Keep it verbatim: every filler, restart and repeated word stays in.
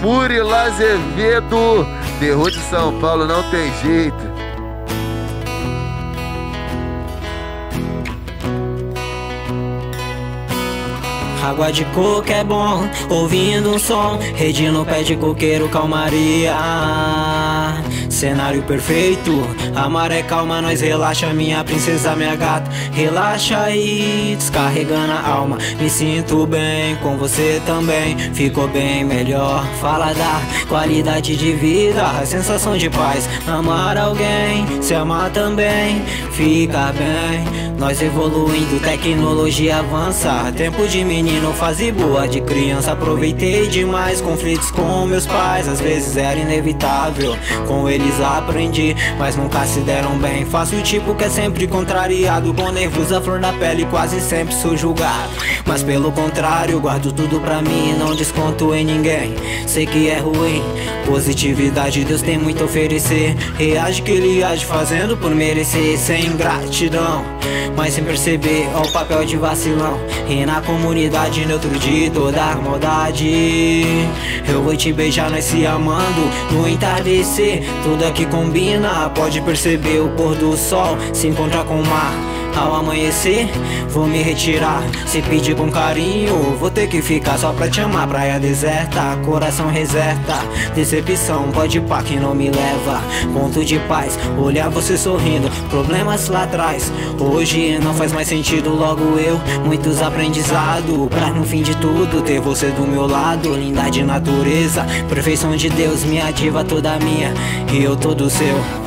Murilo Azevedo, terror de São Paulo, não tem jeito. Água de coco é bom, ouvindo um som, rede no pé de coqueiro, calmaria. Cenário perfeito, a maré calma, nós relaxa, minha princesa, minha gata. Relaxa aí, descarregando a alma. Me sinto bem, com você também, ficou bem melhor. Fala da qualidade de vida, a sensação de paz. Amar alguém, se amar também, fica bem. Nós evoluindo, tecnologia avança. Tempo de menino, fase boa de criança. Aproveitei demais conflitos com meus pais, às vezes era inevitável. Com eles aprendi, mas nunca se deram bem. Faço o tipo que é sempre contrariado, com nervos à flor da pele, quase sempre sou julgado. Mas pelo contrário, guardo tudo pra mim e não desconto em ninguém. Sei que é ruim, positividade, Deus tem muito a oferecer. Reage que ele age fazendo por merecer. Sem gratidão, mas sem perceber, ó o papel de vacilão. E na comunidade neutro de toda a maldade. Eu vou te beijar, nós se amando no entardecer. Tudo aqui combina, pode perceber. O pôr do sol se encontra com o mar. Ao amanhecer, vou me retirar. Se pedir com carinho, vou ter que ficar só pra te amar. Praia deserta, coração reserta. Decepção, pode pá que não me leva. Ponto de paz, olhar você sorrindo. Problemas lá atrás, hoje não faz mais sentido. Logo eu, muitos aprendizados, pra no fim de tudo ter você do meu lado. Linda de natureza, perfeição de Deus, minha diva toda minha, e eu todo seu.